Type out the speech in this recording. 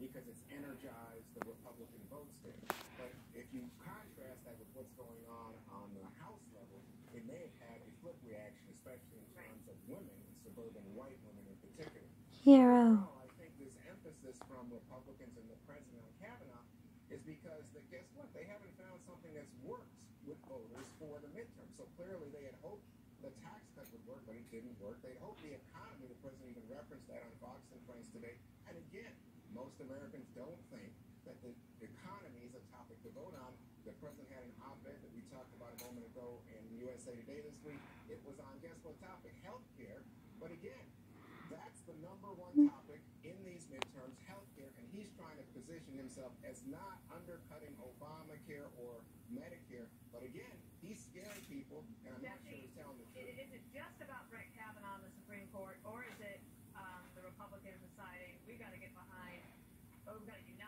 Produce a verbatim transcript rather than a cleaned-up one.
because it's energized the Republican vote stand. But if you contrast that with what's going on on the House level, it may have had a flip reaction, especially in terms of women, and suburban white women in particular. Hero. I think this emphasis from Republicans and the president on Kavanaugh is because, that, guess what, they haven't found something that's worked with voters for the midterm. So clearly they had hoped the tax cut would work, but it didn't work. They hoped the economy, the president even referenced that on Fox and Friends today. And again, most Americans don't think that the economy is a topic to vote on. The president had an op-ed that we talked about a moment ago in U S A Today this week. It was on, guess what topic? Health care. But again, that's the number one topic in these midterms, health care. And he's trying to position himself as not undercutting Obamacare or Medicare. But again, he's scaring people, and I'm not sure he's telling the truth. Is it just about Brett Kavanaugh in the Supreme Court, or is it um, the Republicans deciding we've got to get behind, oh, we've got to unite